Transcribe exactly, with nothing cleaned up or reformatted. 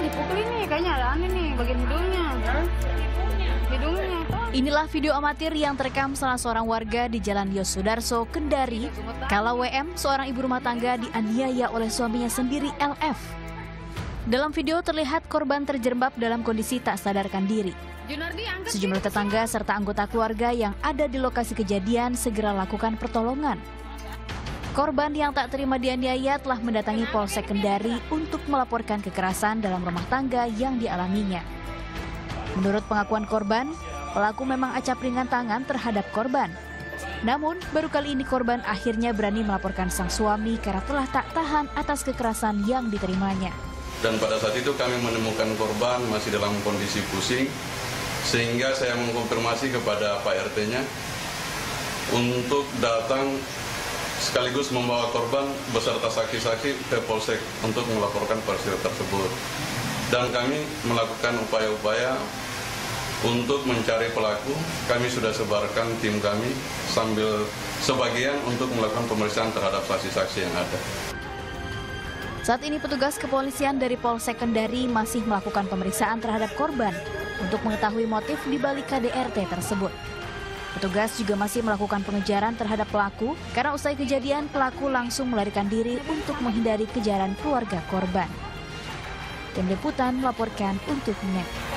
dipukul ini, kayaknya ada aneh nih bagian hidungnya. Hidungnya. Inilah video amatir yang terekam salah seorang warga di Jalan Yosudarso, Kendari, kala W M, seorang ibu rumah tangga, dianiaya oleh suaminya sendiri L F. Dalam video terlihat korban terjerembab dalam kondisi tak sadarkan diri. Sejumlah tetangga serta anggota keluarga yang ada di lokasi kejadian segera lakukan pertolongan. Korban yang tak terima dianiaya telah mendatangi Polsek Kendari untuk melaporkan kekerasan dalam rumah tangga yang dialaminya. Menurut pengakuan korban, pelaku memang acap ringan tangan terhadap korban. Namun, baru kali ini korban akhirnya berani melaporkan sang suami karena telah tak tahan atas kekerasan yang diterimanya. Dan pada saat itu kami menemukan korban masih dalam kondisi pusing, sehingga saya mengkonfirmasi kepada Pak R T-nya untuk datang sekaligus membawa korban beserta saksi-saksi ke Polsek untuk melaporkan peristiwa tersebut. Dan kami melakukan upaya-upaya untuk mencari pelaku. Kami sudah sebarkan tim kami sambil sebagian untuk melakukan pemeriksaan terhadap saksi-saksi yang ada. Saat ini petugas kepolisian dari Polsek Kendari masih melakukan pemeriksaan terhadap korban untuk mengetahui motif di balik K D R T tersebut. Petugas juga masih melakukan pengejaran terhadap pelaku karena usai kejadian pelaku langsung melarikan diri untuk menghindari kejaran keluarga korban. Tim Liputan melaporkan untuk N E T.